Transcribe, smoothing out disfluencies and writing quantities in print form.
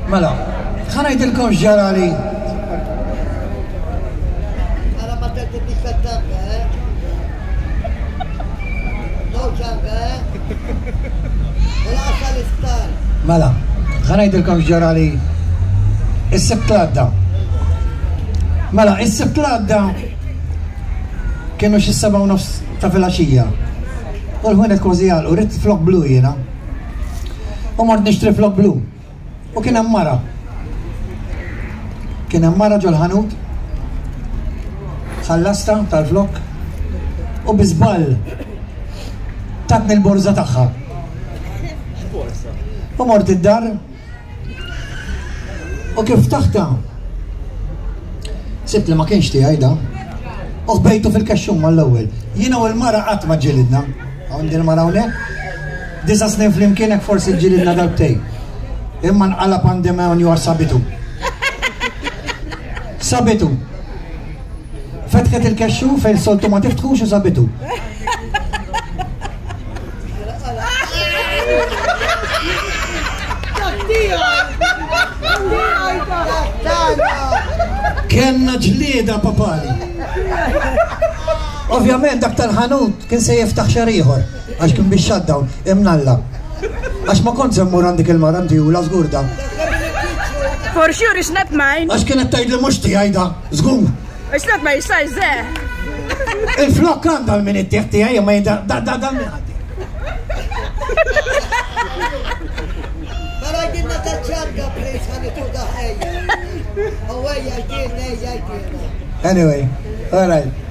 Mela, ħanajdilkom x'ġarali. Ara ma tertibniex tat-tanga, No ġanga, U laqas l-isptar. Mela, ħanajdilkom x'ġarali is-sibt l-għadda. Mela, is-sibt l-għadda kienu xi 7:30 ta' filgħaxija. U l-ħunet kważi għal, u rrid flok blu jiena. U mort nixtri flok blu. U kien hemm mara. Kien hemm mara ġol ħanut. Ħallasta tal-flok. U biżball tatni l-borza tagħha. U mort id-dar. U kif taħta. Sibt li ma kienx tiegħi da. U ħbejtu fil-kaxxum mal-ewwel. Jiena u l-mara qatt ma ġilidna. Għandi l-mara hawnhekk. 9 snin flimkienek forsi ġilidna darbtejn. Imma nqala pandemja war sabitu. Sabitu. Fetħet il-kaxxu fejn soltu ma tiftħux u sabitu. Kenna ġlieda papali. Ovvjament dak tal-ħanut kien se jiftaħ xar ieħor għax kien biex shutdown imnalla. Għax ma kont semmur għandik il-maranti u la żgurda. For sure it's not mine. Għax kienet tgħidli mhux tiegħi da, żgur. It's not my size there. Il-flok għandha l-min ittieħ tiegħi ma jida da min Mela għidna tal-ġanga, please, ħanitu daħħejja. Anyway, all right.